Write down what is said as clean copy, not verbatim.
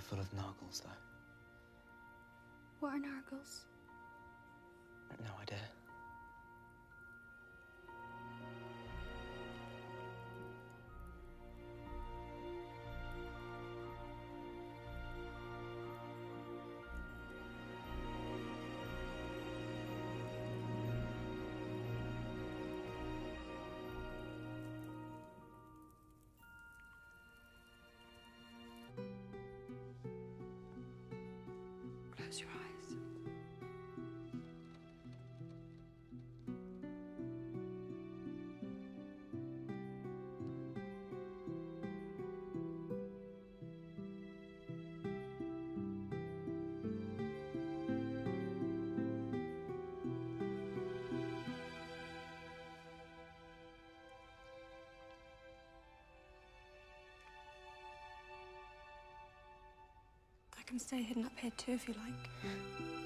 full of nargles, though. What are nargles? No idea. Close your eyes. I can stay hidden up here too if you like.